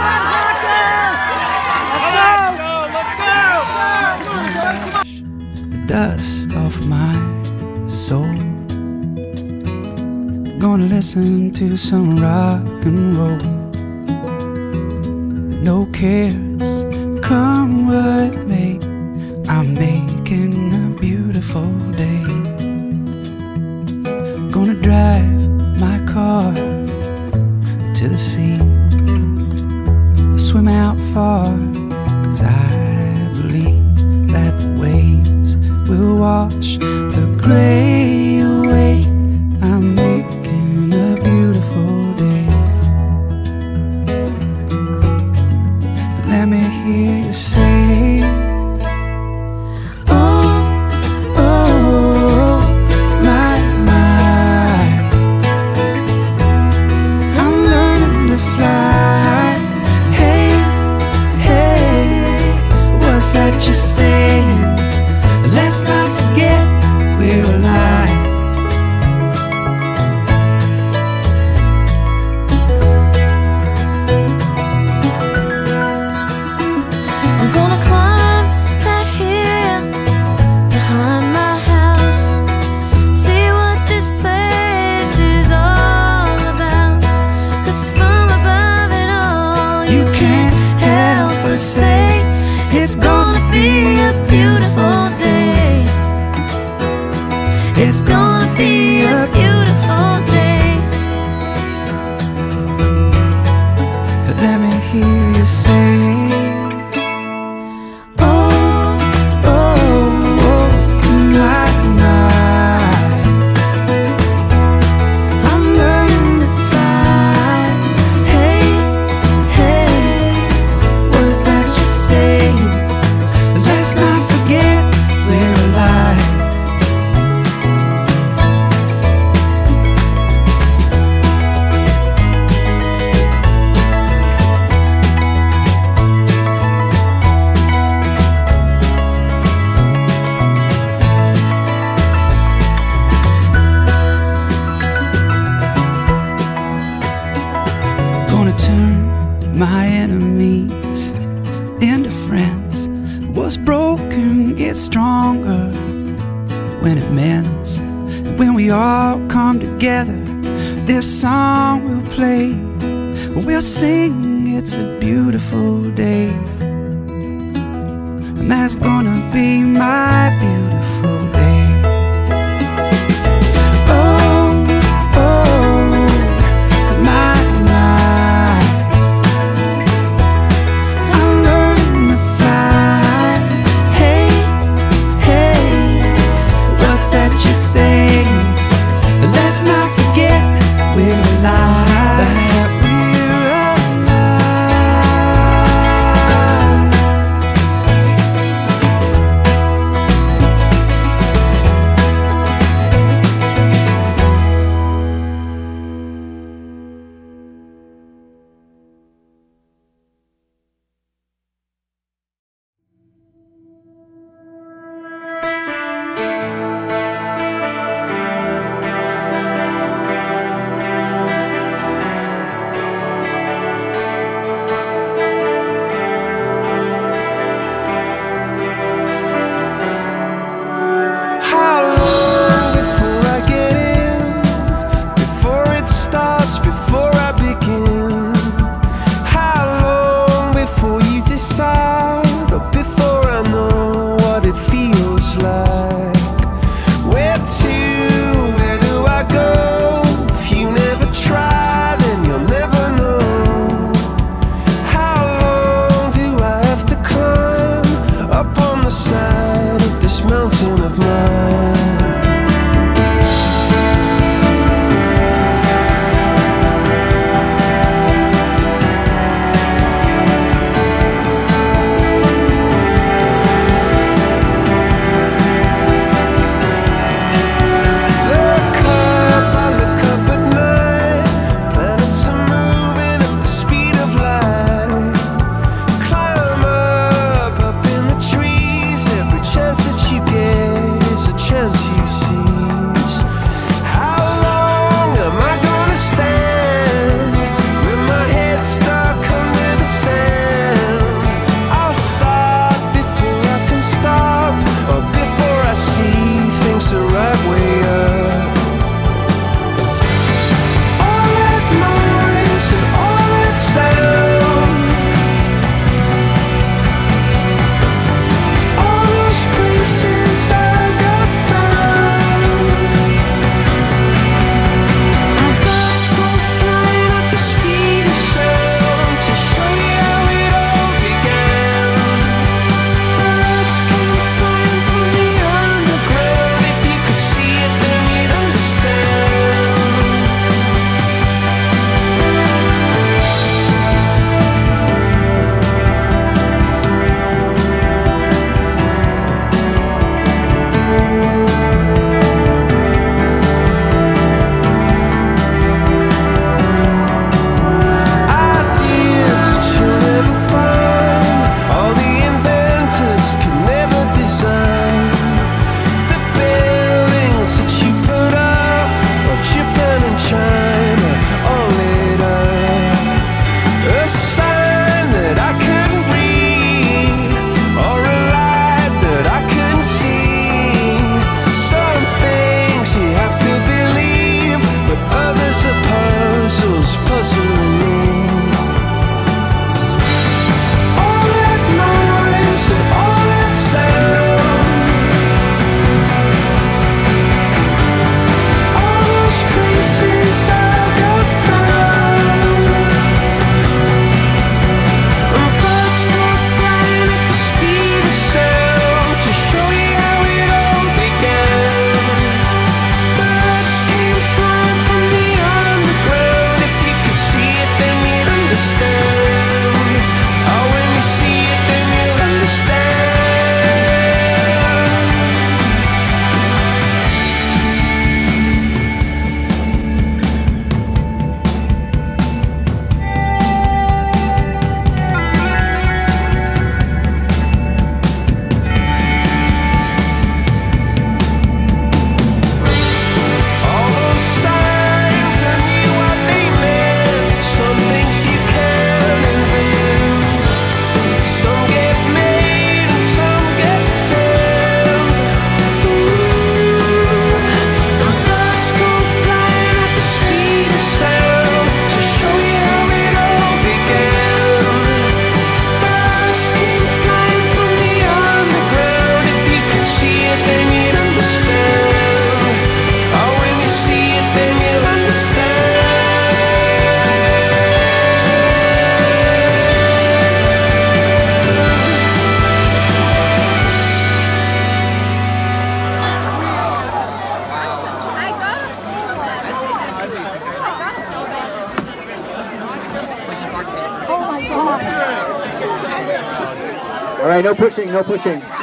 The dust off my soul. Gonna listen to some rock and roll. No cares, come what may, I'm making a beautiful day. Gonna drive my car to the sea, swim out far, 'cause I believe that the waves will wash the gray away. I'm making a beautiful day. Let me hear you say, oh, oh, my, my, I'm learning to fly. Hey, hey, what's that you're saying? Let's not forget we're alive. Say it's gonna be a beautiful day. It's gonna be a beautiful day. Let me hear you say, oh, oh, oh, my, my, I'm learning to fly. Hey, hey, what's that you're saying? Let's not forget we're alive. Gonna turn my enemies into friends. What's broken gets stronger when it mends. And when we all come together, this song will play. We'll sing it's a beautiful day. And that's gonna be my beautiful day. Let's not forget we're alive. That we're alive. All right, no pushing, no pushing.